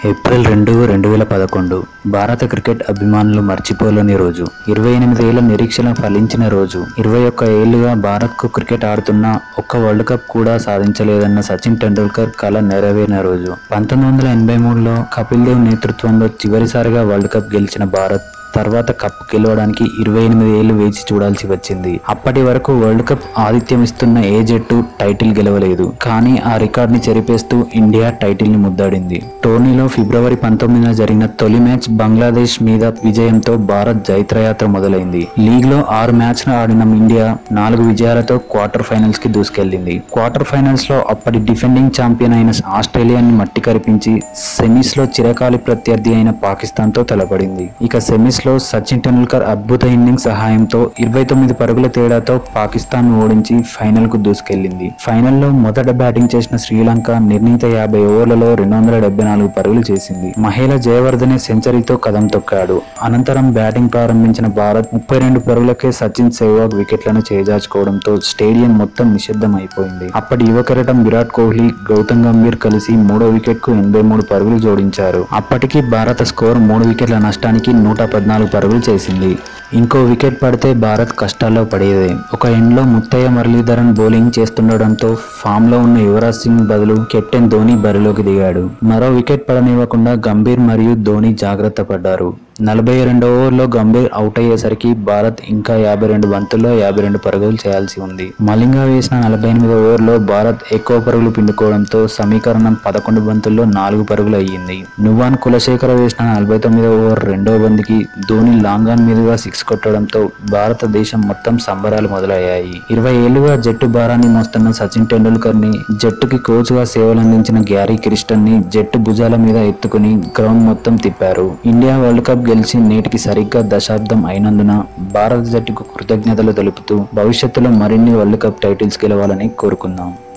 April 2, 2011 భారత cricket అభిమానులు మర్చిపోలేని రోజు. 28 ఏళ్ల నిరీక్షణ ఫలించిన రోజు. 21 ఏళ్లుగా భారత్కు క్రికెట్ ఆడుతున్న ఒక్క వరల్డ్ కప్ కూడా సాధించలేదన్న సచిన్ టెండూల్కర్ కల నెరవేరిన రోజు. 1983లో కపిల్ దేవ్ నేతృత్వంలో చివరిసారిగా వరల్డ్ కప్ గెలిచిన భారత్ తర్వాత కప్ గెలవడానికి 28 ఏళ్లు వేచి చూడాల్సి వచ్చింది. అప్పటి వరకు వరల్డ్ కప్ ఆతిథ్యం ఇస్తున్న ఏ జట్టు టైటిల్ గెలవలేదు. కానీ ఆ రికార్డుని చెరిపేస్తూ ఇండియా టైటిల్ ని ముద్దాడింది. టోర్నీలో ఫిబ్రవరి 19న జరిగిన తొలి మ్యాచ్ బంగ్లాదేశ్ మీద విజయంతో భారత్ జైత్రయాత్ర మొదలైంది. లీగ్ లో 6 మ్యాచ్లు ఆడిన ఇండియా 4 విజయాలతో క్వార్టర్ ఫైనల్స్ కి దూసుకెళ్లింది. క్వార్టర్ ఫైనల్స్ లో అప్పటి డిఫెండింగ్ ఛాంపియన్ అయిన ఆస్ట్రేలియాని మట్టి కరిపించి సెమీస్ లో చిరకాలి ప్రత్యర్థి అయిన పాకిస్తాన్ తో తలపడింది. ఇక సెమీస్ లో సచిన్ టెండూల్కర్ అద్భుత ఇన్నింగ్స్ సహాయంతో 29 పరుగుల తేడాతో పాకిస్తాన్ ఓడించి ఫైనల్ కు దూసుకెళ్లింది. ఫైనల్లో మొదట బ్యాటింగ్ చేసిన శ్రీలంక నిర్ణీత 50 ఓవర్లలో 274 పరుగులు చేసింది. మహేల జయవర్ధనే సెంచరీతో కదం తొక్కాడు. అనంతరం బ్యాటింగ్ ప్రారంభించిన భారత్ 32 పరుగులకే సచిన్ సెహ్వాగ్ వికెట్లను చేజార్చుకోవడంతో స్టేడియం మొత్తం నిశ్శబ్దం అయిపోయింది. అప్పటి యువ కెరటం విరాట్ కోహ్లీ, గౌతమ్ గంభీర్ కలిసి 3వ వికెట్ కు 83 పరుగులు జోడించారు. అప్పటికి భారత స్కోర్ 3 వికెట్ల నష్టానికి 114 పరుగులు చేసింది. ఇంకో వికెట్ పడితే భారత్ కష్టాల్లో పడేదే. ఒక ఎండ్లో ముత్తయ్య మురళీధరన్ బౌలింగ్ చేస్తుండటంతో ఫామ్ లో ఉన్న యువరాజ్ సింగ్ బదులు కెప్టెన్ ధోని బరిలోకి దిగాడు. మరో వికెట్ పడనివ్వకుండా గంభీర్ మరియు ధోని జాగ్రత్త పడ్డారు. 42వ ఓవర్లో గంభీర్ అవుట్ అయ్యేసరికి భారత్ ఇంకా 52 బంతుల్లో 52 పరుగులు చేయాల్సి ఉంది. మలింగ వేసిన 48వ ఓవర్లో భారత్ ఎక్కువ పరుగులు పిండుకోవడంతో సమీకరణం 11 బంతుల్లో 4 పరుగులు అయ్యింది. నువాన్ కులశేఖర వేసిన 49వ ఓవర్ రెండో బంతికి ధోని లాంగ్ ఆన్ మీదుగా 6 కొట్టడంతో భారతదేశం మొత్తం సంబరాలు మొదలయ్యాయి. 20 ఏళ్లుగా జట్టు భారాన్ని మోస్తున్న సచిన్ టెండూల్కర్ ని, జట్టుకి కోచ్ గా సేవలందించిన గ్యారీ క్రిస్టన్ ని జట్టు భుజాల మీద ఎత్తుకుని గ్రౌండ్ మొత్తం తిప్పారు. ఇండియా వరల్డ్ కప్ గెలిచి నేటికి సరిగ్గా దశాబ్దం అయినందున భారత జట్టుకు కృతజ్ఞతలు తెలుపుతూ భవిష్యత్తులో మరిన్ని వరల్డ్ కప్ టైటిల్స్ గెలవాలని కోరుకుందాం.